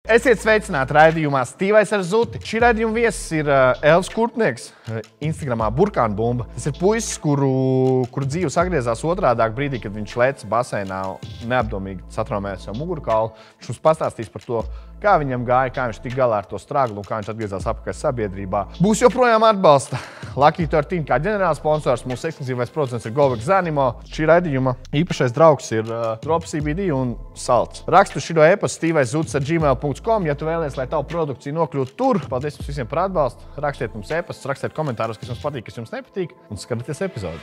Esiet sveicināti raidījumā Stīvais ar Zuti. Šī raidījuma viesis ir Elvis Kurtnieks, Instagramā Burkāna bumba. Tas ir puisis, kuru dzīve sagriezās otrādāk brīdī, kad viņš lēca baseinā neapdomīgi satraumēja savu mugurkaulu. Viņš mums pastāstīs par to, kā viņam gāja, kā viņš tik galā ar to straglu un kā viņš atgriezās apakaļ sabiedrībā. Būs joprojām atbalsta Lucky 13 kā ģenerālsponsors. Mūsu ekskluzīvais producents ir Goveks Zanimo. Šī raidījuma īpašais draugs ir Drop CBD un Salts. Rakstu šito e-pastu stīvaiszutis@gmail.com, ja tu vēlies, lai tavu produkciju nokļūtu tur. Paldies jums visiem par atbalstu. Rakstiet mums e-pastus, rakstiet komentāros, kas jums patīk, kas jums nepatīk, un skatieties epizodi.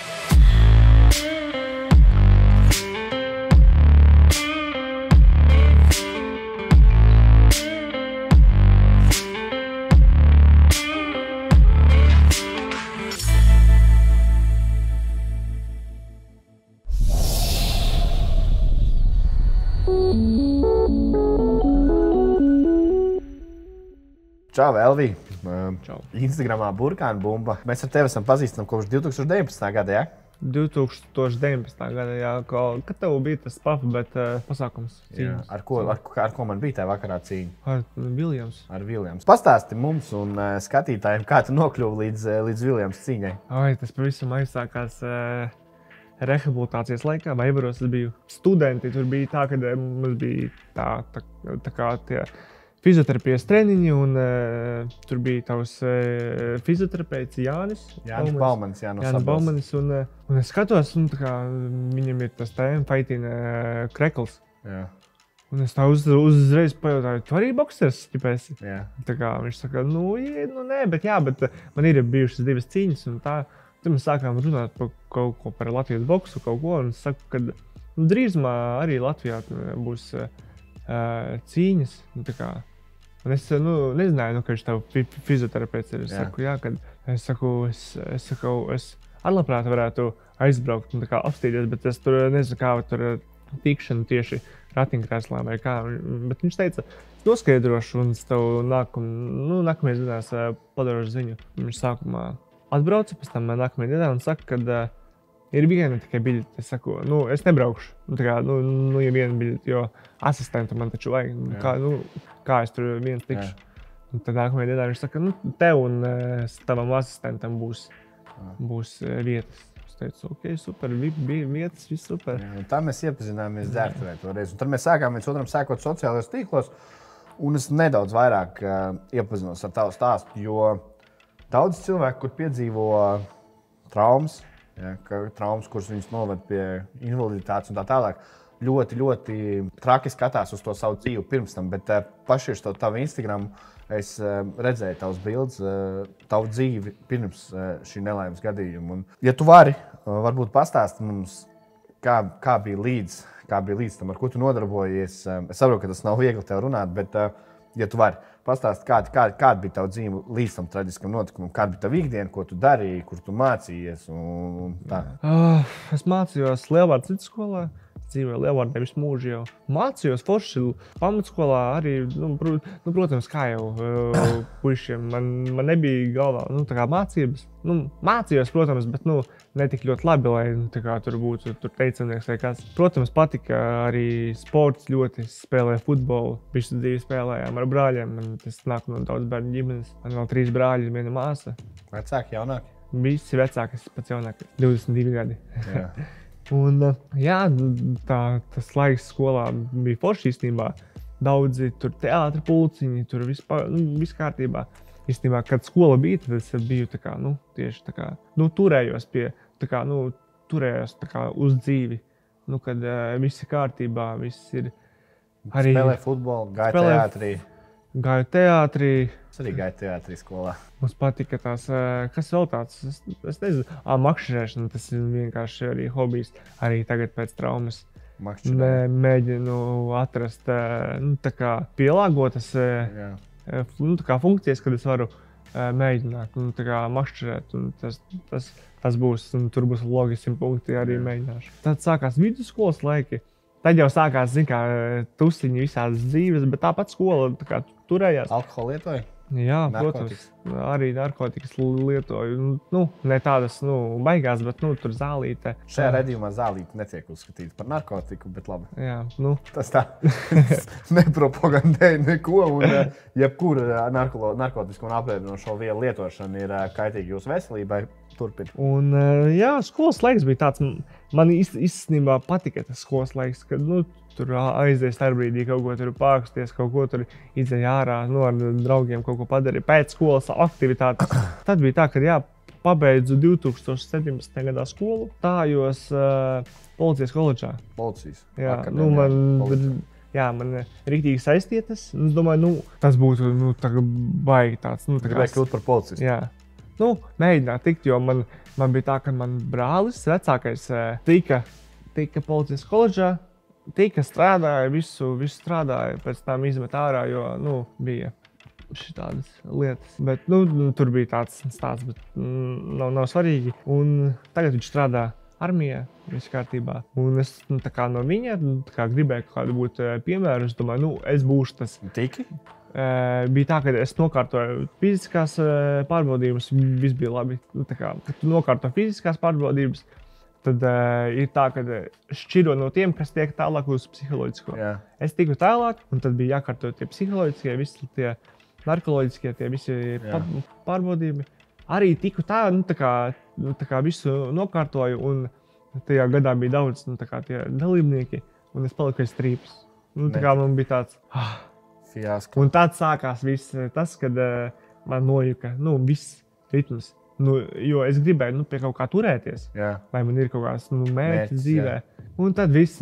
Čau, Elvī! Čau. Instagramā Burkāna bumba. Mēs ar tevi esam pazīstami kopš 2019. gada, jā? 2019. gada, jā, kad tev bija tas pasākums cīņas. Ar ko man bija tā vakarā cīņa? Ar Viljams. Ar Viljams. Pastāsti mums un skatītājiem, kā tu nokļuvi līdz Viljams cīņai. Tas pavisam aizsākās rehabilitācijas laikā, vai Ivaros es biju studenti. Tur bija tā, ka mums bija tā kā tie fizioterapijas treniņi, un tur bija tavs fizioterapeits Jānis Baumanis, un es skatos, un tā kā viņam ir tas fighting krekls. Jā. Un es tā uzreiz pajautāju, tu arī boksers, ķipēsi? Jā. Tā kā viņš saka, nē, bet man ir bijušas 2 cīņas, un tā. Tad mēs sākām runāt par kaut ko par Latvijas boksu, un es saku, ka drīzumā arī Latvijā būs cīņas. Un es nezināju, ka viņš tev fizioterapeits ir. Es saku, es labprāt varētu aizbraukt un apstīties, bet es tur nezinu, kā tur tikšana tieši ratiņkrēslā vai kā. Bet viņš teica, noskaidrošu, un es tev nākamajās dienās padarošu ziņu. Viņš sākumā atbrauca, pēc tam nākamajā dienā un saka, ka ir viena tikai biļete. Es saku, es nebraukšu. Ja viena biļete, jo asistenta man taču vajag. Kā es tur viens tikšu. Un tad nākamajā dienā viņš saka, tev un tavam asistentam būs vietas. Es teicu, ok, super, vietas, viss super. Jā, tā mēs iepazināmies dzērtuvē toreiz. Un tad mēs sākām viens otram sekot sociālajos tīklos. Un es nedaudz vairāk iepazinos ar tavu stāstu, jo daudz cilvēku, kur piedzīvo traumas, kuras viņus noved pie invaliditātes un tā tālāk, ļoti, ļoti traki skatās uz to savu dzīvi pirms tam, bet pašķirst tavu Instagram, es redzēju tavas bildes, tavu dzīvi pirms šī nelaimes gadījuma. Un, ja tu vari, varbūt pastāsti mums, kā bija līdz tam, ar ko tu nodarbojies. Es saprotu, ka tas nav viegli tev runāt, bet ja tu vari pastāst, kāda bija tava dzīve līdz tam traģiskam notikumam, kāda bija tava ikdiena, ko tu darīji, kur tu mācījies un tā? Es mācījos Lielvārdas vidusskolā, dzīvoju Lielvārdē visu mūžu jau. Mācījos forši pamatskolā arī, protams, kā jau puišiem. Man nebija galvā, tā kā mācības. Mācījos, protams, bet ne tik ļoti labi, lai tur būtu teicamnieks vai kāds. Protams, patika arī sports ļoti. Spēlēju futbolu, visu dzīvi spēlējām ar brāļiem. Tas nāk no daudz bērnu ģimenes. Man vēl 3 brāļi, 1 māsa. Vecāki, jaunāki? Visi vecāki, es pats jaunāki. 22 gadi. Jā. Un tas laiks skolā bija forši īstenībā. Daudzi tur teātra pulciņi, tur viss kārtībā. Īstenībā, kad skola bija, tad es biju tieši turējos pie, turējos uz dzīvi. Kad viss ir kārtībā, viss ir arī... Spēlēju futbolu, gāju teātrī. Es arī gāju teātrī skolā. Mums patika tās, kas vēl tāds, es nezinu, makšķerēšana, tas ir vienkārši arī hobijs. Arī tagad pēc traumas mēģinu atrast, pielāgotas funkcijas, kad es varu mēģināt, makšķerēt. Tas būs, un tur būs logiski punkti arī mēģināšu. Tad sākās vidusskolas laiki. Tad jau sākās, tusiņi visādas dzīves, bet tāpat skola turējās. Alkoholu lietoja? Jā, protams, arī narkotikas lietoju. Ne tādas, baigās, bet, tur zālīte. Šajā redzījumā zālīte netiek uzskatīta par narkotiku, bet labi. Jā, Tas tā nepropagandēja neko, un jebkura narkotisko un apēdinošo vielu lietošana ir kaitīga jūsu veselībai. Turpin. Un, jā, skolas laiks bija tāds, man īstenībā patika tas skolas laiks, kad, tur aizies tajā brīdī kaut ko tur pārkusties, kaut ko tur izēja ārā, ar draugiem kaut ko padarīja pēc skolas aktivitātes. Tad bija tā, ka pabeidzu 2017. gadā skolu, stājos policijas koledžā. Policijas? Jā, man riktīgi saistietas. Es domāju, tas būtu baigi tāds. Gribēju kļūt par policistu? Jā. Mēģināt tikt, jo man bija tā, ka man brālis vecākais tika policijas koledžā, strādāja, visu strādāja, pēc tam izmet ārā, jo, bija šitādas lietas. Bet, tur bija tāds stāsts, bet nav svarīgi. Un tagad viņš strādā armijā, viss kārtībā. Un es no viņa gribēju kaut kādu būt piemēru. Es domāju, es būšu tas. Tiki? Bija tā, ka es nokārtoju fiziskās pārbaudījumus, viss bija labi. Kad tu nokārto fiziskās pārbaudības, tad ir tā, ka šķiro no tiem, kas tiek tālāk uz psiholoģisko. Jā. Es tiku tālāk, un tad bija jākārto tie psiholoģiskie, visi tie narkoloģiskie, tie visi pārbaudījumi. Arī tiku tā kā visu nokārtoju, un tajā gadā bija daudz tie dalībnieki, un es paliku aiz strīpas. Man bija tāds... Fiasko. Un tad sākās viss tas, kad man nojuka, viss ritms. Jo es gribēju pie kaut kā turēties, vai man ir kaut kāds mērķis dzīvē. Un tad viss,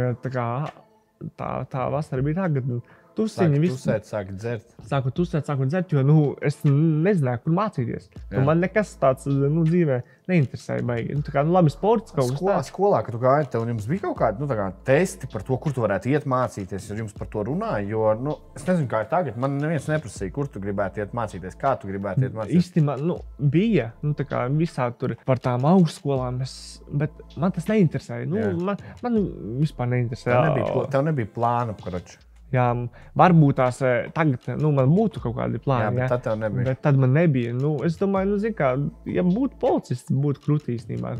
tā vasara bija tā, kad tusēt, sāku dzert. Sāku dzert, jo es nezināju, kur mācīties. Man nekas tāds dzīvē neinteresēja baigi. Labi sports kaut kas tāds. Skolā, kad tu gāji, tev jums bija kaut kādi testi par to, kur tu varētu iet mācīties, jo jums par to runāja, jo, es nezinu, kā ir tagad, man neviens neprasīja, kur tu gribētu iet mācīties, kā tu gribētu iet mācīties. Īstenībā, bija, visā tur par tām augstskolām, bet man tas neinteresēja. Man vispār neinteresēja. Tev nebija plāna, karoči. Jā, varbūt tās tagad, man būtu kaut kādi plāni, bet tad tev nebija. Bet tad man nebija. Es domāju, ja būtu policists, būtu krūti īstenībā.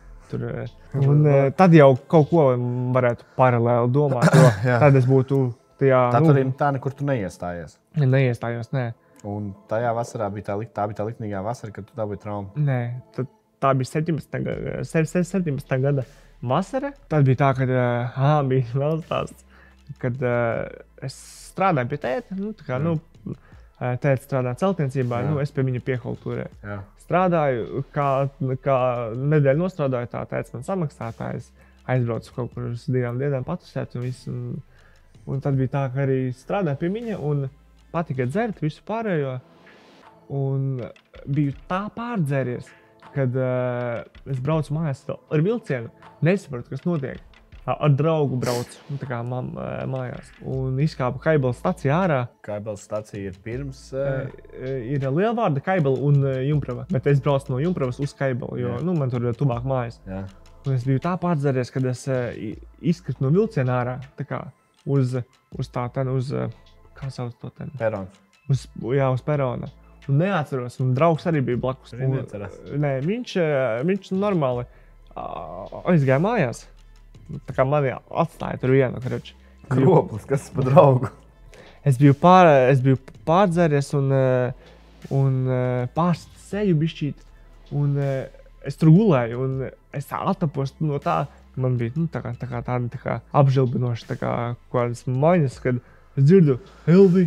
Tad jau kaut ko varētu paralēli domāt, jo tad es būtu tajā... Tā nekur tu neiestājies. Neiestājos, nē. Un tajā vasarā bija tā liknīgā vasara, kad tu dabūji traumu? Nē, tā bija 17. gada vasara. Tad bija tā, kad bija vēl stāsts. Kad es strādāju pie tēta, tēta strādā celtniecībā, es pie viņa piekultūrēju. Strādāju, kā nedēļu nostrādāju, tā tēts man samaksātājs, aizbraucu kaut kur uz 2 dienām patusēt un visu. Un tad bija tā, ka arī strādāju pie viņa un patika dzert visu pārējo. Un biju tā pārdzēries, kad es braucu mājās ar vilcienu, nesapratu, kas notiek. Ar draugu braucu mājās un izkāpu Kaibela stacijā ārā. Kaibela stacija ir pirms? Ir Lielvārda, Kaibela un Jumprava. Bet es braucu no Jumpravas uz Kaibelu, jo man tur ir tuvāk mājas. Jā. Un es biju tā pārdzēries, kad es izkritu no vilciena ārā. Uz kā sauc to ten? Perons. Uz perona. Un neatceros, un draugs arī bija blakus. Nē, viņš normāli aizgāja mājās. Tā kā mani atstāja tur vienu, karoči. Kroplis, kas pa draugu? Es biju pārdzēries un pārstas seju bišķīt. Un es tur gulēju un es atapos no tā. Man bija tāda apžilbinoša kādas maņas, kad es dzirdu Elvi.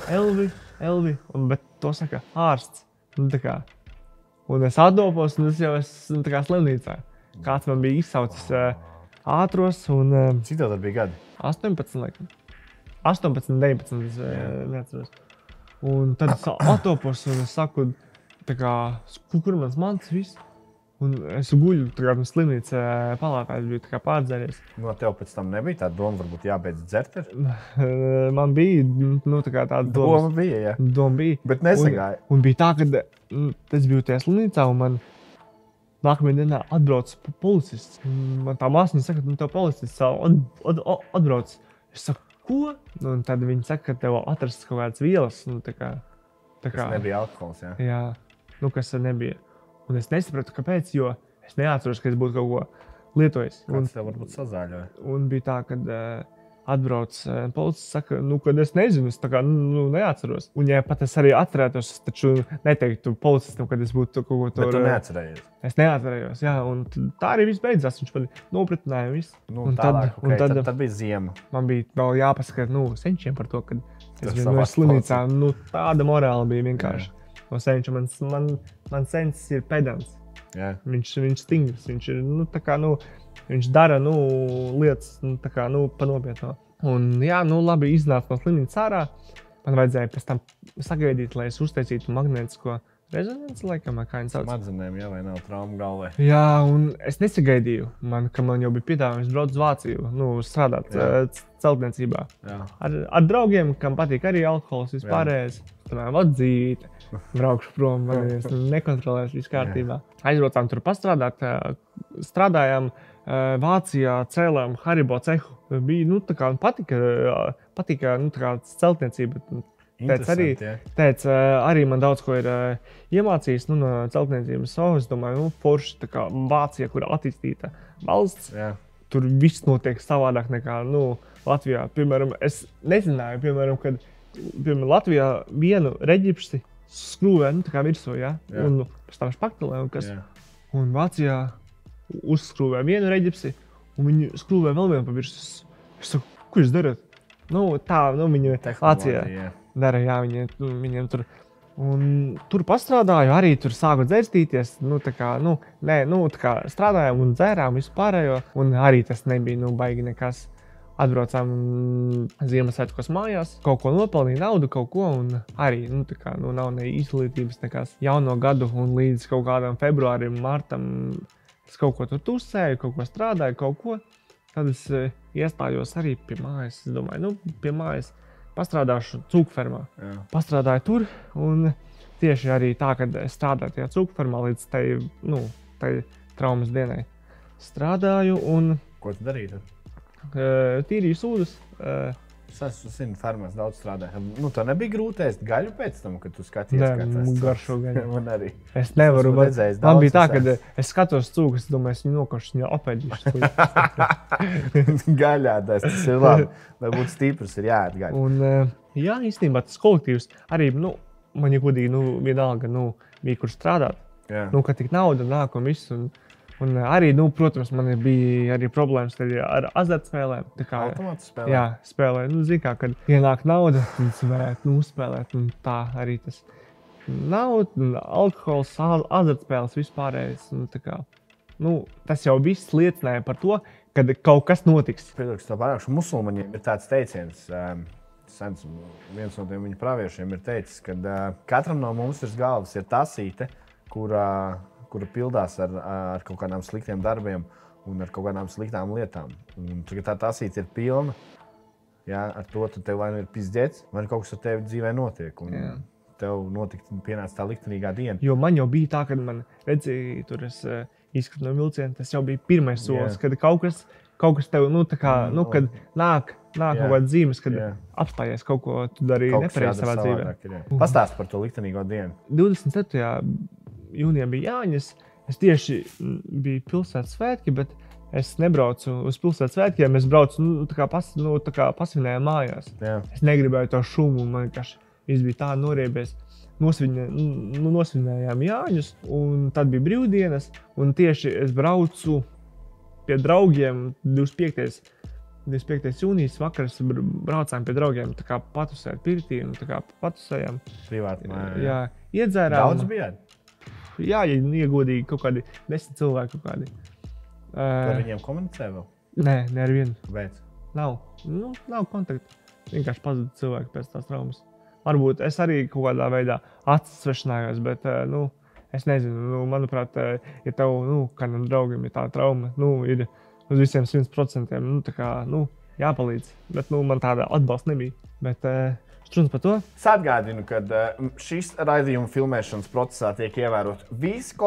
Bet to saka ārsts. Un es atdopos un es jau esmu slimnīcā. Kāds man bija izsaucis ātros un... Cik tev tad bija gadi? 18, laikam. 18, 19, neatceros. Un tad es atopos un es saku, kur mans mantas viss? Un es guļu, slimnīca palātā, es biju pārdzēries. Tev pēc tam nebija tāda doma, varbūt jābeidz dzert? Man bija, tāda doma. Doma bija, jā. Doma bija. Bet nesagāja. Un bija tā, kad es biju tajā slimnīcā un man nākamajā dienā atbrauc policists. Man tā māsniņa saka, tev policists atbrauc. Es saku, ko? Un tad viņi saka, ka tev atrasts kaut kādas vielas. Kas nebija alkohols, jā? Jā, nu, kas nebija. Un es nesapratu, kāpēc, jo es neatceros, ka es būtu kaut ko lietojis. Kāds tev varbūt sazāļoja? Un bija tā, kad atbrauc policists, saka, nu, kad es nezinu, es tā kā neatceros. Un ja pat es arī atcerētos, es taču neteiktu policistam, kad es būtu kaut ko tur... Bet tu neatcerējies? Es neatcerējos, jā, un tā arī viss beidzās. Viņš man nopratināja visu. Nu, un tālāk, tad bija ziema. Man bija vēl jāpaskat, senčiem par to, kad es biju no slimnīcā. Tāda morāla bija vienkārši. No senča man senčs ir pedants. Yeah. Viņš stingrs, viņš ir, tā kā, viņš dara, lietas, tā kā, pa nopietno. Un, jā, labi, iznāca no slimnīcas ārā. Man vajadzēja pēc tam sagaidīt, lai es uztaisītu magnētisko rezonanci, laikam, kā viņi sauc. Smadzenēm, jā, vai nav trauma galvē? Jā, un es nesagaidīju, ka man jau bija piedāvājums braukt uz Vāciju, strādāt celtniecībā. Ar draugiem, kam patīk arī alkohols vispārējais. Tomēr vadzīte, braukšu prom, man nekontrolēs viss kārtībā. Aizbraucām tur pastrādāt, strādājām Vācijā, cēlām Haribo cehu. Bija, tā kā patika, tā kā celtniecība. Teica, arī man daudz ko ir iemācījis no celtniecības. Es domāju, forši, tā kā Vācija, kur attīstīta valsts, tur viss notiek savādāk nekā Latvijā. Piemēram, es nezināju, kad Latvijā vienu reģipsi skrūvē, tā kā virsū, un pēc tam špaktelē, un Vācijā uzskrūvē vienu reģipsi, un viņi skrūvē vēl vienu pa virsū. Es saku, ko jūs darat? Viņi Vācijā dara, viņiem tur. Un tur pastrādāju, arī tur sāku dzērstīties, tā kā strādājām un dzērām vispārējo, un arī tas nebija, baigi nekas. Atbraucām Ziemassvētkos mājās, kaut ko nopelnīja naudu, kaut ko, un arī, nav ne izglītības nekas jauno gadu, un līdz kaut kādam februārim, martam es kaut ko tur tusēju, kaut ko strādāju, kaut ko. Tad es iestājos arī pie mājas, es domāju, pie mājas pastrādāšu cūkfermā. Pastrādāju tur, un tieši arī tā, kad es strādāju tajā cūkfermā līdz tai traumas dienai. Strādāju un... Ko tu darīji tad? Tīrīju sūdas. Es zinu, fermās daudz strādāju. Tā nebija grūti ēst gaļu pēc tam, kad tu skaties, kā tas garšo gaļu. Man arī. Es nevaru, man bija tā, kad es skatos cūku, es domāju, es viņu nokošu, viņu apēdīšu. Gaļādās, tas ir labi. Lai būtu stiprs, ir jāēd gaļu. Un, jā, īstenībā tas kolektīvs arī, man ja godīgi, vienalga, bija kur strādāt. Kad tik nauda nāk un viss. Un arī, protams, man bija arī problēmas ar azartspēlēm. Automātu spēlē? Jā, spēlēju. Zini kā, kad ienāk nauda, tad es varētu spēlēt. Un tā arī tas nauda, alkohols, azartspēles vispārējais. Tas jau viss liecināja par to, kad kaut kas notiks. Piedod, ka pārākšu musulmaņiem ir tāds teiciens. Viens no tiem viņa praviešiem ir teicis, ka katram no mums ir galvas ir tasīte, kura pildās ar kaut kādām sliktiem darbiem un ar kaut kādām sliktām lietām. Un tagad tā tasīte ir pilna, ar to tev vai nu ir pizdzēts, vai kaut kas ar tevi dzīvē notiek. Un tev pienāca tā liktenīgā diena. Jo man jau bija tā, kad man redzēja, tur es izskatu no vilciena, tas jau bija pirmais solis, kad kaut kas tev, kad nāk kaut kāda zīmes, kad apstājies kaut ko, tu darīji nepareizi savā dzīvē. Pastāst par to liktenīgo dienu. 27. Jūnijā bija Jāņas. Es tieši biju pilsētas svētki, bet es nebraucu uz pilsētas svētkiem. Es braucu, pasvinēju mājās. Es negribēju to šumu, man vienkārši viss bija tā noriebies. Nosvinējām Jāņus, un tad bija brīvdienas, un tieši es braucu pie draugiem 25. jūnijas vakars braucām pie draugiem, patusēt pirtī, patusējām. Privāti mājā. Jā, iedzērām. Daudz bijāt? Jā, ja iegodīgi kaut kādi 10 cilvēki kaut kādi. Ar viņiem komunicē vēl? Nē, ne ar vienu. Kāpēc? Nav kontaktu. Vienkārši pazuda cilvēki pēc tās traumas. Varbūt es arī kaut kādā veidā atsvešanājos, bet, es nezinu, manuprāt, ja tev, kādam draugam ir tā trauma, ir uz visiem 100%, jāpalīdz. Bet, man tāda atbalsta nebija. Bet, runas par to. Es atgādinu, ka šis raidījuma filmēšanas procesā tiek ievērot visi Covid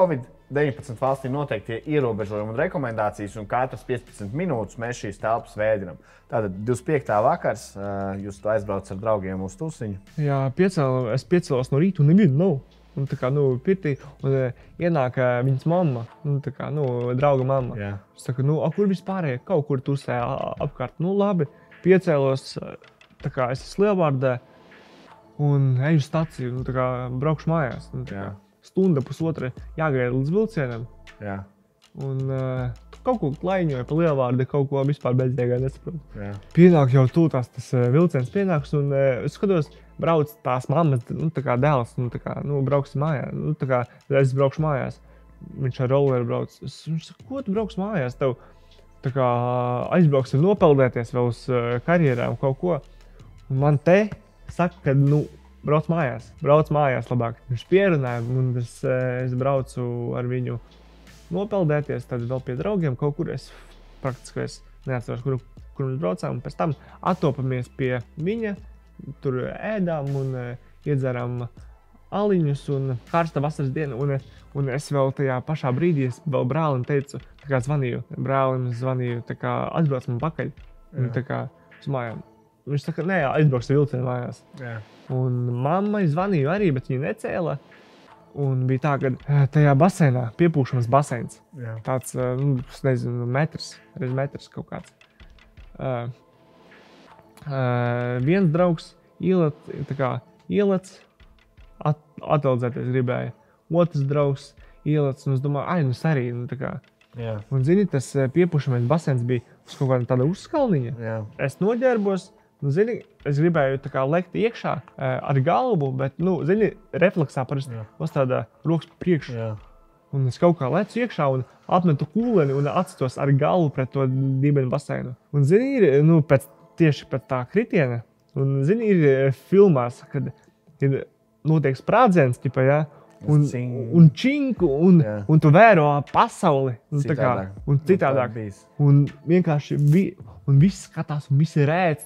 19 valstīm noteikti ierobežojumi un rekomendācijas, un katras 15 minūtes mēs šīs telpas vēdinām. Tātad 25. vakars, jūs to aizbraucat ar draugiem uz tusiņu. Jā, es piecēlos no rīta un nevienu nav. Un tā kā, pirtī, un ienāk viņas mamma, drauga mamma. Jā. Es saku, kur vispārēji? Kaut kur tusē apkārt. Labi, piecēlos, tā kā es esmu Lielvārdē un eju uz staciju, tā kā braukšu mājās. Stunda, pusotra jāgaida līdz vilcienam. Jā. Un kaut ko klaiņoja pa Lielvārdi, kaut ko vispār bezjēgā nesaprotu. Jā. Pienāk jau tūtās tas vilciens pienāks, un es skatos, brauc tās mammas, dēls, brauksim mājā. Es braukšu mājās. Viņš ar rolleru brauc. Viņš saka, ko tu brauks mājās? Tev aizbrauksim nopeldēties vēl uz karjerām kaut ko. Un man te saka, ka, brauc mājās labāk. Viņš pierunāja, un es braucu ar viņu nopeldēties, tad vēl pie draugiem kaut kur. Es praktiski neatceros, kur mēs braucām. Pēc tam attopamies pie viņa, tur ēdām un iedzerām aliņus un karsta vasaras diena. Un es vēl tajā pašā brīdī vēl brālim teicu, zvanīju, atbrauc man pakaļ. Un uz mājām. Viņš saka, nē, aizbrauks vilcienu mājās. Jā. Un mammai zvanīju arī, bet viņa necēla. Un bija tā, ka tajā baseinā, piepūšanas baseins, tāds, es nezinu, metrs kaut kāds. Viens draugs ielec, atveldzēties gribēja. Otrs draugs ielec, un es domāju, es arī, Jā. Un, zini, tas piepūšanas baseins bija uz kaut kāda tāda uzskalniņa. Jā. Es noģērbos. Zini, es gribēju lekt iekšā ar galvu, bet, zini, refleksā parasti nostādā rokas priekšu. Jā. Un es kaut kā lecu iekšā un apmetu kūleni un atstos ar galvu pret to dībeņu baseinu. Un, zini, ir, tieši pēc tā kritiena, un, zini, ir filmās, kad ir notiek sprādziens, un činku, un tu vēro pasauli. Un citādāk. Un vienkārši un viss skatās, un viss ir rēts.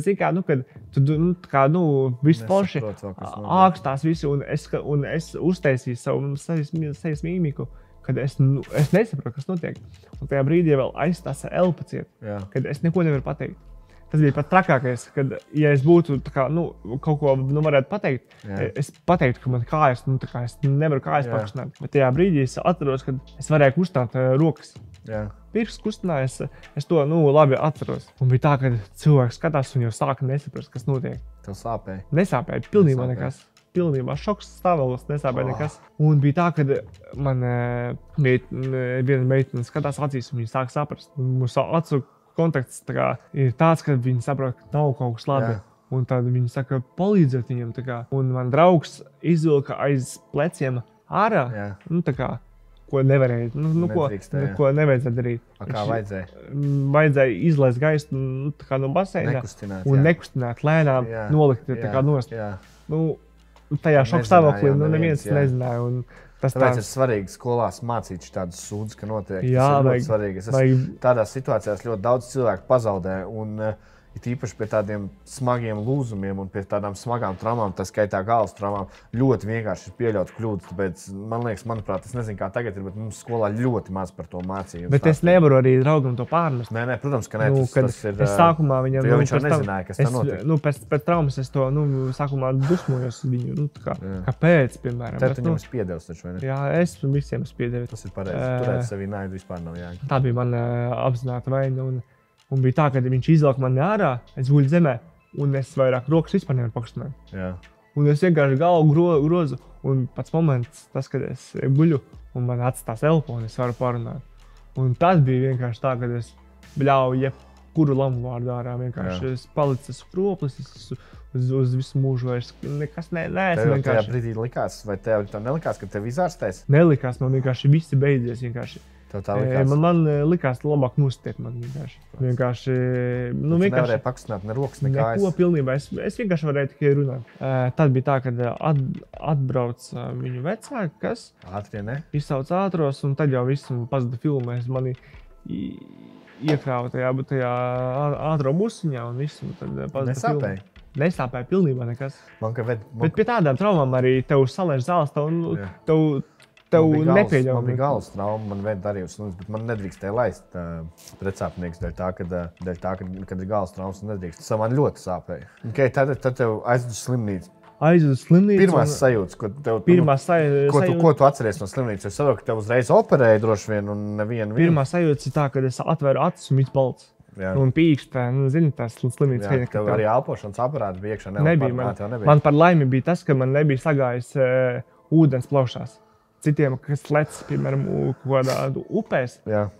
Kad viss forši ākstās visi, un es uztaisīju savu sejas mīmiku, kad es nesaprotu, kas notiek. Un tajā brīdī vēl aizstās elpa ciet, kad es neko nevaru pateikt. Tas bija pat trakākais, kad, ja es būtu kaut ko varētu pateikt, es pateiktu, ka man kājas, es nevaru kājas pakustināt. Bet tajā brīdī es atceros, kad es varēju kustināt rokas. Pirks kustinājās, es to labi atceros. Un bija tā, ka cilvēks skatās un jau sāka nesaprast, kas notiek. Tev sāpēja? Nesāpēja, pilnībā nekas. Pilnībā šoks stāvēlos, nesāpēja nekas. Un bija tā, ka man viena meitene skatās acīs un viņa sāk saprast. Mums acu kontakts ir tāds, ka viņi saprot, ka nav kaut kas labi. Un tad viņi saka, palīdziet viņam. Un man draugs izvilka aiz pleciem ārā. Ko nevarēja, ko nevajadzēja darīt. Kā vajadzēja? Vajadzēja izlaist gaisu no baseina un nekustināt lēnām, nolikt nost. Tajā šoka stāvoklī neviens nezināja. Tāpēc ir svarīgi skolās mācīt šādus sūdzes, ka notiek. Jā, tas ir ļoti svarīgi. Tādās situācijās ļoti daudz cilvēku pazaudē. Un, it īpaši pie tādiem smagiem lūzumiem un pie tādām smagām traumām, tā skaitā galvas traumām, ļoti vienkārši ir pieļaut kļūdas. Tāpēc, manuprāt, es nezinu, kā tagad ir, bet mums skolā ļoti maz par to mācīja. Bet es nevaru arī draugam to pārmest. Nē, protams, ka nē. Tas ir, es sākumā viņam... Jo viņš jau nezināja, kas tā notiek. Pēc traumas es to sākumā dusmojos viņu. Kāpēc, piemēram? Tad viņam spiedevis taču, vai ne? Jā, es visiem spiedevis. Tas ir pareizi. Turēt sevī naidu vispār nav jāga. Tā bija mana apzināta vaina. Un bija tā, ka viņš izvelk mani ārā, es guļu zemē, un es vairāk rokas vispār nevaru pakustināt. Un es vienkārši galvu grozu, un pats moments, tas, kad es guļu, un man atstās elpa, un es varu parunāt. Un tas bija vienkārši tā, kad es bļauju jebkuru lamu vārdu ārā. Vienkārši es palicu kroplis, uz visu mūžu vairs nekas neesmu. Tev tajā brīdī likās, vai tev nelikās, ka tev izārstēs? Nelikās, man vienkārši visi beidzies vienkārši. Man likās labāk nostiet man vienkārši. Tu nevarēji pakustināt ne rokas, ne kājas? Neko pilnībā. Es vienkārši varēju tikai runāt. Tad bija tā, kad atbrauc viņu vecāki, kas ātrie, ne? Izsauc ātros, un tad jau viss pazuda filmēs. Mani iekrāva tajā ātro busiņā un viss. Nesāpēja? Nesāpēja pilnībā nekas. Bet pie tādām traumām arī tev salēž zāles, tev tev nepieļaujami. Man bija galvas trauma, man vien darījums, bet man nedrīkstēja laist precāpnieks dēļ tā, kad ir galvas traumas, nedrīkst. Man ļoti sāpēja. Okay, tad tev aizved uz slimnīcu. Pirmās sajūtas, ko tu atceries no slimnīcas? Es saprotu, ka tev uzreiz operēja droši vien un nevienu. Pirmā sajūtas ir tā, kad es atveru acis un viss balts. Un pīkstē, zini, tās slimnīcas. Jā, tev arī elpošanas aparāti bija iekšā. Nebija. Man par laimi bija tas, ka man nebija sagājis ūdens plaušās. Citiem, kas lec, piemēram, kādā upēs,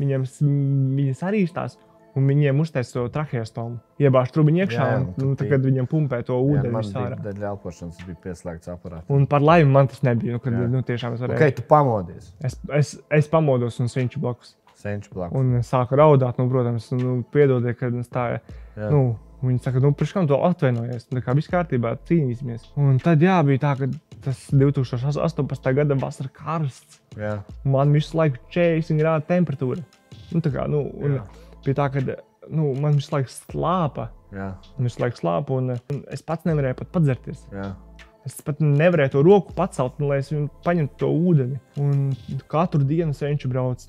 viņas arī stās. Un viņiem uztaisa to traheostomu. Iebāž trubiņu iekšā, un kad viņiem pumpē to ūdeni visā ārā. Daļa elpošanas bija pieslēgts aparāts. Un par laimi man tas nebija. Tiešām es varēju. Okay, tu pamodies. Es pamodos un senču blakus. Un sāku raudāt, protams, piedodiet, kad es tā, viņi saka, priekš kam to atvainojies, viss kārtībā, cīnīsimies. Un tad bija tā, ka tas 2018. gada vasara karsts. Man visu laiku 40 grādu temperatūra. Bija tā, ka man visu laiku slāpa. Un es pats nevarēju pat padzerties. Es pat nevarēju to roku pacelt, lai es paņemtu to ūdeni. Un katru dienu senču brauc.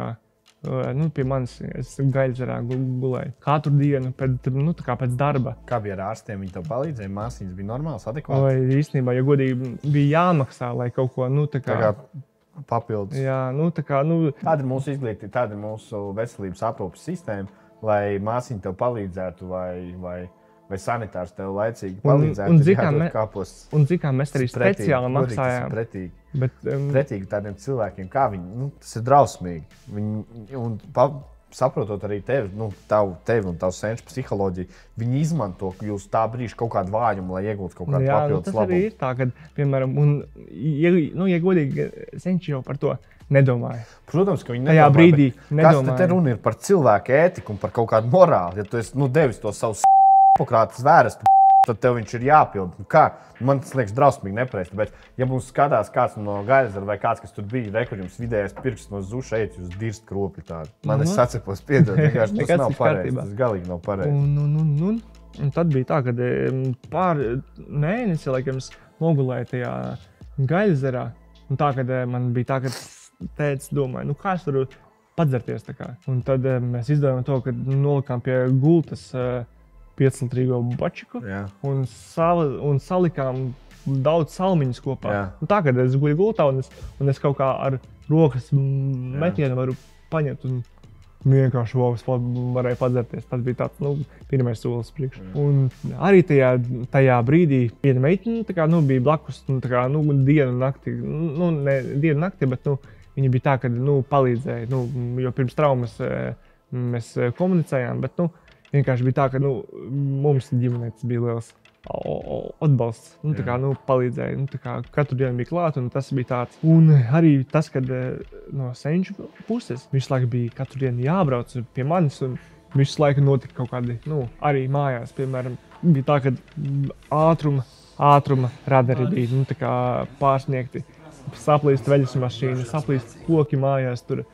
Pie manis es Gaļzerā gulēju. Katru dienu pēc darba. Kā bija ar ārstiem? Viņi tev palīdzēja? Māsīņas bija normāls, adekvāts? Īstenībā, ja godīgi, bija jāmaksā, lai kaut ko, papildus. Tāda ir mūsu izglītība, tāda ir mūsu veselības aprūpes sistēma, lai māsiņa tev palīdzētu vai sanitārs tev laicīgi palīdzētu. Un cik kā mēs arī speciāli maksājām. Pretīgi tādiem cilvēkiem, kā viņi, tas ir drausmīgi. Saprotot arī tevi un tavu senču psiholoģiju, viņi izmanto jūs tā brīža kaut kādu vājumu, lai iegūtu kaut kādu papildus labumu. Tas arī ir tā, ka, piemēram, ja godīgi, senči jau par to nedomāja. Protams, ka viņi nedomāja. Tajā brīdī nedomāja. Kas te runa ir par cilvēku ētiku un par kaut kādu morāli? Ja tu esi devis to savu Hipokrātes vērestu, tad tev viņš ir jāpild. Man tas liekas drausmīgi nepareizi, bet ja mums skatās kāds no Gaļzera vai kāds, kas tur bija, kur jums vidējais pirksts no zuša eit, jūs dirst kropļi tādu. Man es sacepos piedod, vienkārši tas nav pareizi, tas galīgi nav pareizi. Un tad bija tā, kad pār mēnesi, laikam, es nogulēju tajā Gaļzerā. Un tā, kad man bija tā, ka tētis domāja, kā es varu padzerties tā kā. Un tad mēs izdevām to, ka nolikām pie gultas 5-litrīgo bačiku un salikām daudz salmiņus kopā. Tā, kad es guļu gultā un es kaut kā ar rokas metienu varu paņemt un vienkārši varēju padzerties. Tas bija tāds, pirmais solis priekš. Un arī tajā brīdī viena meitene bija blakus, dienu nakti, ne dienu nakti, bet viņa bija tā, ka palīdzēja, jo pirms traumas mēs komunicējām, bet vienkārši bija tā, ka mums ģimenē tas bija liels atbalsts. Palīdzēja. Katru dienu bija klāt, un tas bija tāds. Un arī tas, kad no senču puses visu laiku bija katru dienu jābrauc pie manis, un visu laiku notika kaut kādi, arī mājās, piemēram, bija tā, ka ātruma radari bija pārsniegti. Saplīst veļas mašīna, saplīst koki mājās tur.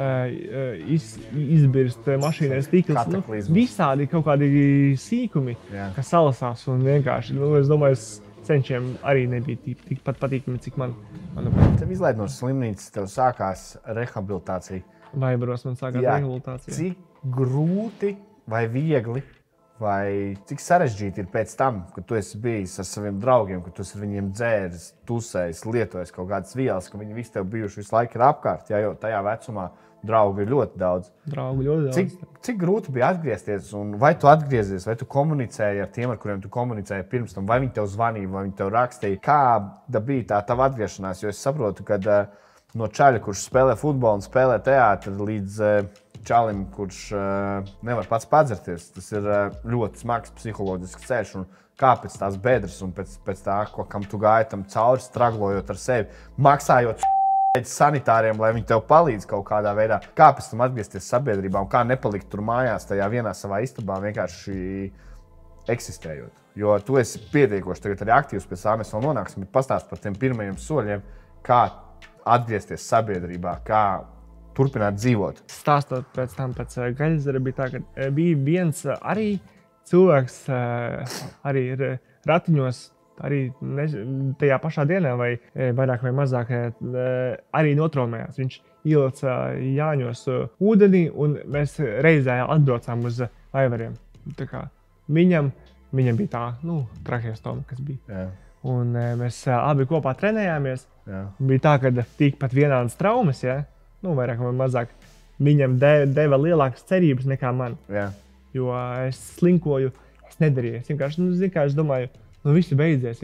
Izbirst mašīnai stikls, visādi kaut kādi sīkumi, kas salasās un vienkārši, es domāju, senčiem arī nebija tikpat patīkami, cik man. Tev izlaid no slimnīcas, tev sākās rehabilitācija. Vaibaros man sākās rehabilitācija. Cik grūti vai viegli vai cik sarežģīti ir pēc tam, kad tu esi bijis ar saviem draugiem, kad tu esi ar viņiem dzēris, tusējis, lietojis kaut kādas vielas, ka viņi visi tev bijuši visu laiku ir apkārt, jo tajā vecumā draugu ir ļoti daudz. Cik grūti bija atgriezties, un vai tu atgriezies, vai tu komunicēji ar tiem, ar kuriem tu komunicēji pirms tam, vai viņi tev zvanīja, vai viņi tev rakstīja? Kāda bija tā tava atgriešanās? Jo es saprotu, ka no čaļa, kurš spēlē futbolu un spēlē teātri, līdz čalim, kurš nevar pats padzerties, tas ir ļoti smags psiholoģisks ceļš. Un kāpēc tās bedres un pēc tā, kam tu gāji tam cauri, straglojot ar sevi, maksājot sanitāriem, lai viņi tev palīdz kaut kādā veidā. Kā pēc tam atgriezties sabiedrībā un kā nepalikt tur mājās tajā vienā savā istabā vienkārši eksistējot. Jo tu esi pietiekoši tagad arī aktīvs, pēc tā mēs vēl nonāksim, bet pastāst par tiem pirmajiem soļiem, kā atgriezties sabiedrībā, kā turpināt dzīvot. Stāstot pēc Gaļzera bija tā, ka bija viens arī cilvēks arī ratiņos, arī tajā pašā dienā, vai vairāk vai mazāk, arī notraumējās. Viņš ielica Jāņos ūdenī, un mēs reizē atbraucām uz Aivariem. Tā kā viņam bija tā, traheostoma, kas bija. Jā. Un mēs abi kopā trenējāmies. Jā. Bija tā, ka tikpat vienādas traumas, ja? Vairāk vai mazāk. Viņam deva lielākas cerības nekā man. Jā. Jo es slinkoju, es nedarīju. Es vienkārši, es domāju, viss beidzies.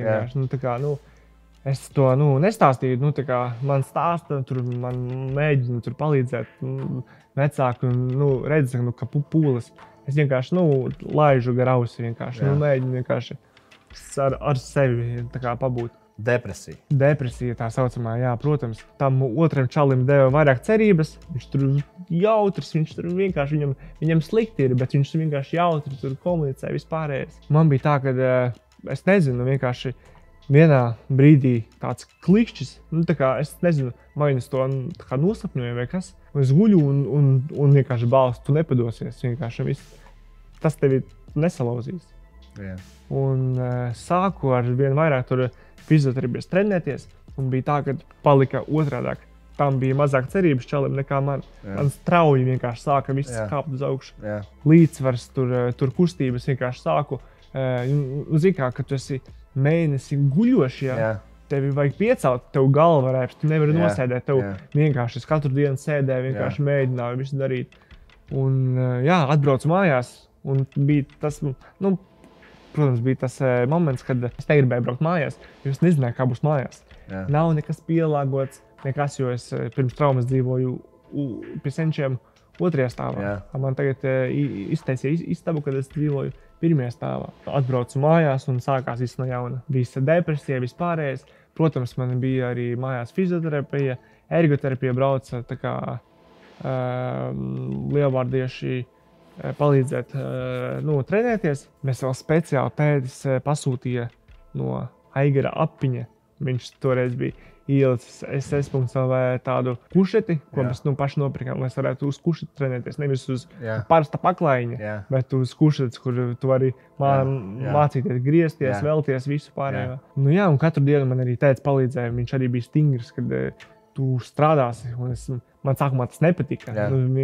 Es to nestāstīju. Man stāsta, man mēģina palīdzēt vecāki un redz, ka pūles. Es vienkārši laižu gar ausi, mēģinu vienkārši ar sevi pabūt. Depresija tā saucamā, jā, protams. Tam otram čalim deva vairāk cerības. Viņš tur jautrs, viņš tur vienkārši, viņam slikti ir, bet viņš vienkārši jautri tur komunicē vispārējais. Man bija tā, ka es nezinu, vienkārši vienā brīdī tāds klikšķis, es nezinu, vai es to nosapņoju vai kas. Es guļu un vienkārši balstu, tu nepadosies, vienkārši viss. Tas tevi nesalauzīs. Jā. Un sāku ar vien vairāk tur fizioterapijas trenēties, un bija tā, ka palika otrādāk. Tam bija mazāk cerības čalim nekā man. Jā. Man strauji vienkārši sāka viss kāpt uz augšu. Jā. Līdzsvars, tur kustības vienkārši sāku. Zini kā, ka tu esi mēnesi guļoši, Jā. Tevi vajag piecelt, tev galva rēps, tu nevari nosēdēt, tev Jā. vienkārši es katru dienu sēdēju, vienkārši mēģināju visu darīt. Un atbraucu mājās, un bija tas, protams, bija tas moments, kad es negribēju braukt mājās, jo es nezināju, kā būs mājās. Jā. Nav nekas pielāgots, nekas, jo es pirms traumas dzīvoju pie senčiem 2. stāvā. Jā. Man tagad iztaisīja istabu, kad es dzīvoju 1. stāvā. Atbraucu mājās un sākās viss no jauna. Visa depresija, vispārējais. Protams, man bija arī mājās fizioterapija, ergoterapija brauca, tā kā lielvārdieši palīdzēt trenēties. Mēs vēl speciāli tētis pasūtīja no Aigara Apiņa. Viņš toreiz bija ielicis SS.lv tādu kušeti, ko mēs paši nopirkām, lai es varētu uz kušeti trenēties. Nevis uz parasta paklaiņa, bet uz kušetes, kur tu vari mācīties, griezties, velties, visu pārējo. Un katru dienu man arī tētis palīdzēja. Viņš arī bija stingrs, kad tu strādāsi. Man sākumā tas nepatika.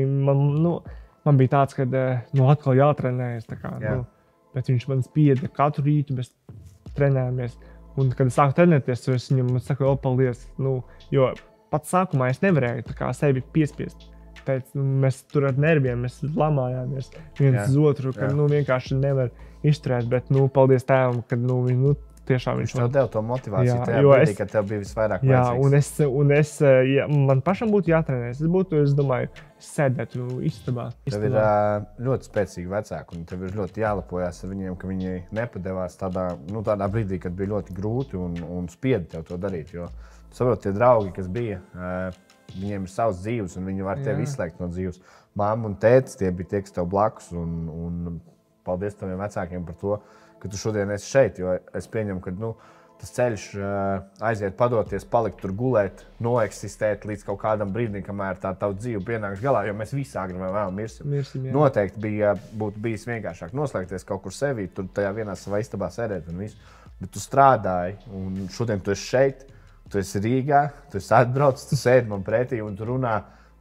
Man bija tāds, ka atkal jātrenējas. Bet viņš man spieda katru rītu, mēs trenējamies. Un, kad es sāku trenēties, es viņam saku, paldies. Jo pats sākumā es nevarēju sevi piespiest. Mēs tur ar nerviem, mēs lamājāmies viens uz otru, ka vienkārši nevar izturēt. Bet paldies tēvam, kad tiešām viņš tev deva to motivāciju tajā brīdī, kad tev bija visvairāk vajadzīgs. Man pašam būtu jātrenēs. Es domāju, es sēdētu istabā. Tev ir ļoti spēcīgi vecāki, un tev ir ļoti jālepojas ar viņiem, ka viņi nepadevās tādā brīdī, kad bija ļoti grūti un spieda tev to darīt. Jo, saprot, tie draugi, kas bija, viņiem ir savs dzīves, un viņi var tevi izslēgt no dzīves. Mamma un tētis, tie bija tie, kas tev blakus, un paldies taviem vecākiem par to, ka tu šodien esi šeit, jo es pieņemu, ka tas ceļš aiziet padoties, palikt tur gulēt, noeksistēt līdz kaut kādam brīdim, kamēr tā tava dzīve pienāks galā, jo mēs visi agri vai vēl mirsim. Noteikti būtu bijis vienkāršāk noslēgties kaut kur sevī, tur tajā vienā savā istabā sēdēt un visu. Bet tu strādāji, un šodien tu esi šeit, tu esi Rīgā, tu esi atbraucis, tu sēdi man pretī un tu runā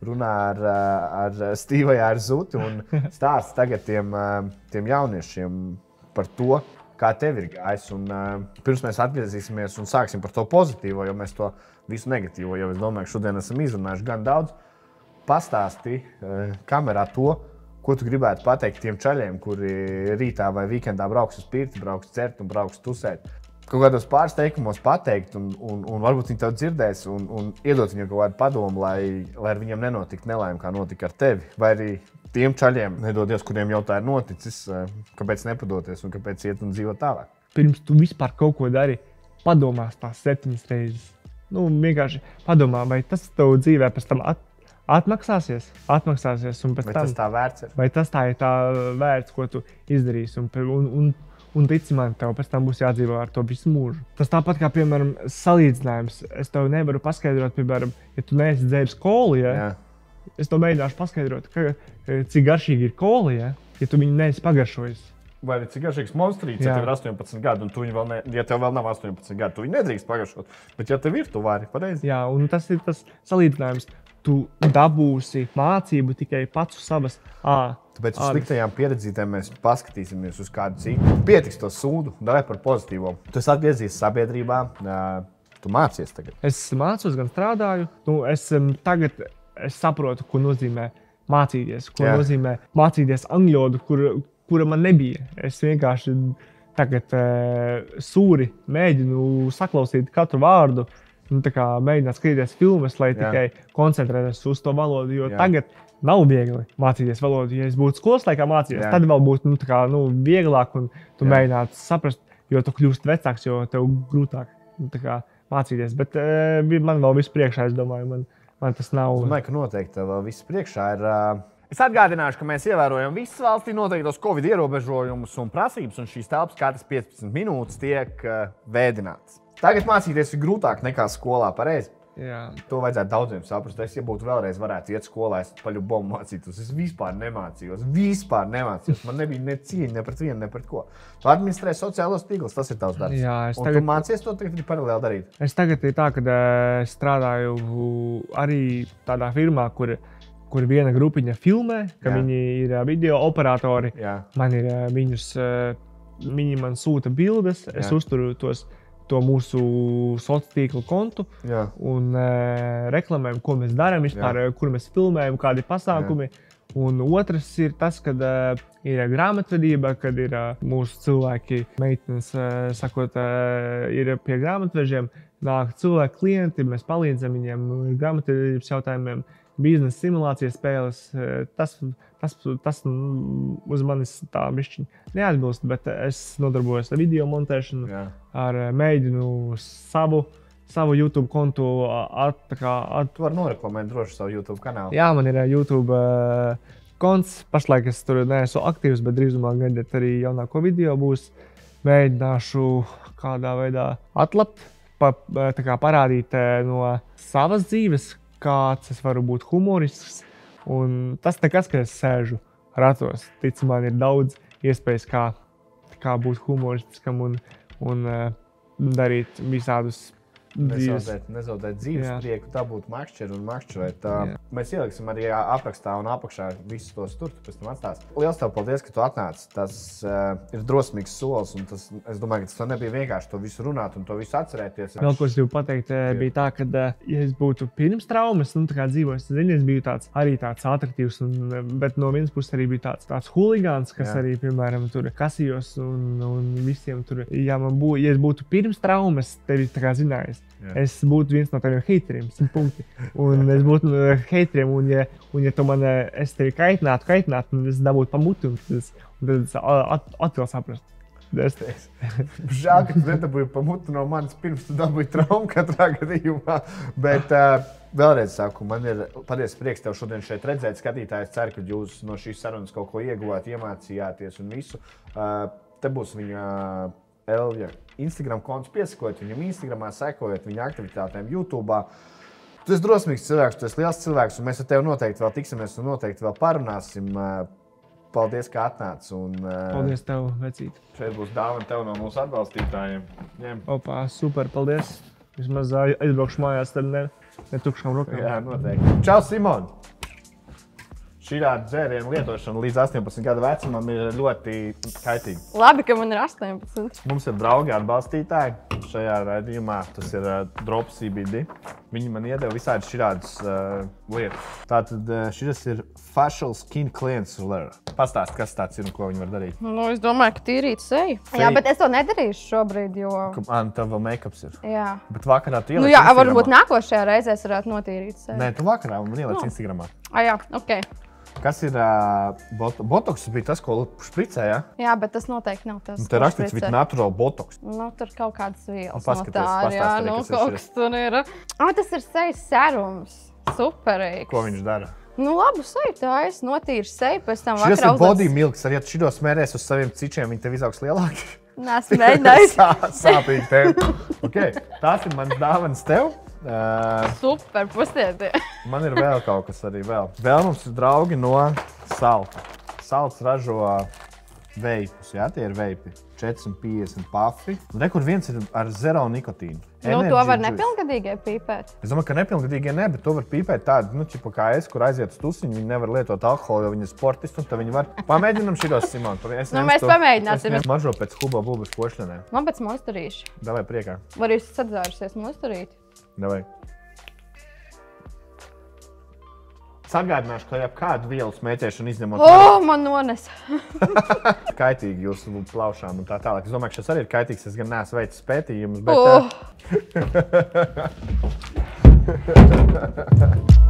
ar Stīvai ar Zuti un stāsti tagad tiem jauniešiem par to, kā tev ir gājis. Pirms mēs atgriezīsimies un sāksim par to pozitīvo, jo mēs to visu negatīvo, jo es domāju, ka šodien esam izrunājuši gan daudz. Pastāsti kamerā to, ko tu gribētu pateikt tiem čaļiem, kuri rītā vai weekendā brauks uz pirti, brauks cert un brauks tusēt. Kaut kādos pāris teikumos pateikt, un varbūt viņi tev dzirdēs un iedot viņiem kaut kādu padomu, lai ar viņiem nenotiktu nelaime, kā notika ar tevi. Vai arī tiem čaļiem, nedodies, kuriem jau tā ir noticis, kāpēc nepadoties un kāpēc iet un dzīvot tālāk. Pirms tu vispār kaut ko dari, padomās tās 7 reizes. Vienkārši padomā, vai tas tev dzīvē pēc tam atmaksāsies un pēc tam... Vai tas tā vērts ir? Vai tas tā ir tā vērts, ko tu izdarīsi un tici man, tev pēc tam būs jādzīvo ar to visu mūžu. Tas tāpat kā, piemēram, salīdzinājums. Es tev nevaru paskaidrot, piemēram, ja tu neesi dzēris kolu, es tev mēģināšu paskaidrot, cik garšīgi ir kola, ja tu viņu neesi pagaršojis. vai arī cik garšīgs monstrīts, ja tev ir 18 gadi, un tu viņu vēl ja tev vēl nav 18 gadi, tu viņu nedrīkst pagaršot. Bet ja tev ir, tu vari pareizi. Jā, un tas ir tas salīdzinājums. Tu dabūsi mācību tikai pats uz savas Tāpēc uz sliktajām pieredzītēm mēs paskatīsimies uz kādu citu. Pietiks to sūdu, davai par pozitīvo. Tu esi atgriezies sabiedrībā, tu mācies tagad. Es mācos, gan strādāju. Tagad es saprotu, ko nozīmē mācīties, ko nozīmē mācīties angļu valodu, kura man nebija. Es vienkārši tagad sūri mēģinu saklausīt katru vārdu. Mēģināt skatīties filmas, lai tikai koncentrētos uz to valodu, jo tagad nav viegli mācīties valodu. Ja es būtu skolas laikā mācījies, tad vēl būtu vieglāk un tu mēģinātu saprast, jo tu kļūst vecāks, jo tev grūtāk mācīties. Bet man vēl viss priekšā, es domāju, man tas nav. Es domāju, ka noteikti vēl viss priekšā ir. Es atgādināšu, ka mēs ievērojam visas valstī noteiktos Covid ierobežojumus un prasības, un šīs telpas katras 15 minūtes tiek vēdinātas. Tagad mācīties ir grūtāk nekā skolā, pareizi? Jā. To vajadzētu daudziem saprast. Es, ja būtu vēlreiz varētu iet skolā, es paļubomu mācītos. Es vispār nemācījos. Man nebija ne cieņa, ne pret vienu, ne pret ko. Tu administrē sociālos tīklus, tas ir tavs darbs. Jā, un tu mācies to tagad paralēli darīt? Es tagad ir tā, ka strādāju arī tādā firmā, kur viena grupiņa filmē, ka viņi ir video operatori. Jā. Viņi man sūta bildes, es uzturu to mūsu sociālo tīklu kontu un reklamējam, ko mēs darām vispār, kur mēs filmējam, kādi pasākumi. Un otrs ir tas, kad ir grāmatvedība, kad ir mūsu cilvēki, meitenes, ir pie grāmatvežiem, nāk cilvēki klienti, mēs palīdzam viņiem grāmatvedības jautājumiem, biznesa simulācijas spēles. Tas uz manis tā bišķiņ neatbilst, bet es nodarbojos ar video montēšanu, mēģinu savu YouTube kontu Tu vari noreklamēt droši savu YouTube kanālu. Jā, man ir YouTube konts. Pašlaik es tur neesmu aktīvs, bet drīzumā gaidiet arī jaunāko video būs. Mēģināšu kādā veidā atlapt, parādīt no savas dzīves, kāds es varu būt humorisks. Un tas nekas, ka es sēžu ratos. Tic man, ir daudz iespējas, kā būt humoristiskam un darīt visādus Nezaudēt dzīves prieku, dabūt makšķeru un makšķerēt. Mēs ieliksim arī aprakstā un apakšā visus tos tur, tu pēc tam atstās. Liels tev paldies, ka tu atnāc. Tas ir drosmīgs solis, un es domāju, ka tas nebija vienkārši to visu runāt un to visu atcerēties. Vēl ko es gribu pateikt, bija tā, ka, ja es būtu pirms traumas, dzīvojis, es biju arī tāds atraktīvs, bet no vienas puses arī bija tāds huligāns, kas arī, piemēram, tur kasījos un visiem tur. Ja es būtu pirms traumas, tevi zinājis. Es būtu viens no taviem hateriem, 100 punkti. Un es būtu no hateriem, un ja tu man, es tevi kaitinātu, un es dabūtu pa muti, un tad es atkal saprastu. Žēl, ka tu nedabūji pa muti no manis pirms tu dabūji traumu katrā gadījumā. Bet vēlreiz saku, man ir patiesi prieks tev šodien šeit redzēt, skatītājs. Ceru, ka jūs no šīs sarunas kaut ko ieguvāt, iemācījāties un visu. Te būs viņa Elvija Instagram konts, piesakojiet viņam Instagramā, sekojiet viņa aktivitātēm YouTube. Tu esi drosmīgs cilvēks, tu esi liels cilvēks, un mēs ar tevi noteikti vēl tiksimies un noteikti vēl parunāsim. Paldies, ka atnāc. Paldies tev, vecīt. Šeit būs dāvana tev no mūsu atbalstītājiem. Ņem. Opā, super, paldies. Vismaz aizbraukšu mājās, tad ne tukšām rokām. Jā, noteikti. Čau, Simon! Šāda dzērienu lietošana līdz 18 gadu vecumam ir ļoti kaitīga. Labi, ka man ir 18. Mums ir draugi atbalstītāji šajā raidījumā. Tas ir Drops CBD. Viņi man iedeva visādi šādas lietas. Tātad šis ir Facial Skin Cleanser. Pastāst, kas tāds ir un ko viņi var darīt. Nu, es domāju, ka tīrīt seju. Jā, bet es to nedarīšu šobrīd, jo... Tev vēl make-ups ir. Jā. Bet vakarā tu ieliec Nu jā, varbūt nākošajā reizē es varētu notīrīt seju. Nē, tu vakarā man ieliec Instagramā. Jā, ok. Kas ir botoks? Bija tas, ko špricē, ja? Jā, bet tas noteikti nav tas, te rakstīts with natural botoks. Nu, tur kaut kādas vielas no tā ir, jā, nu, kaut kas tur ir. Tas ir sejas serums. Superīgs. Ko viņš dara? Nu, labu seju tājas, notīri seju, pēc tam vakarā uzliec. Šis ir body milks, arī ja tu šitos mērēs uz saviem cičiem, viņi tev izaugs lielāki. Nesmu mēģinājis. Sāpīgi tev. Okay, tās ir mans dāvanas tev. Super, pustieti. Man ir vēl kaut kas arī vēl. Vēl mums ir draugi no Salta. Salts ražo veipus, jā, tie ir veipi. 450 pufi. Un re, kur viens ir ar zero nikotīnu. Nu, to var nepilngadīgie pīpēt. Es domāju, ka nepilngadīgie ne, bet to var pīpēt tādi, nu, čipa kā es, kur aiziet uz tusiņu, viņi nevar lietot alkoholu, jo viņi ir sportisti, un tad viņi var. Pamēģinam šitos, Simon. Nu, mēs pamēģināsim. Es mažo pēc Huba Bubas košļanēm. Man pēc muisturīšu. Davai priekā. Var jūs sadzārusies muisturīt? Davai. Sagādināšu, ka jau kādu vielu smēķēšanu izņemot. Man nones! Kaitīgi jūsu plaušām un tā tālāk. Es domāju, ka šis arī ir kaitīgs. Es gan neesmu veicis pētījumus, bet...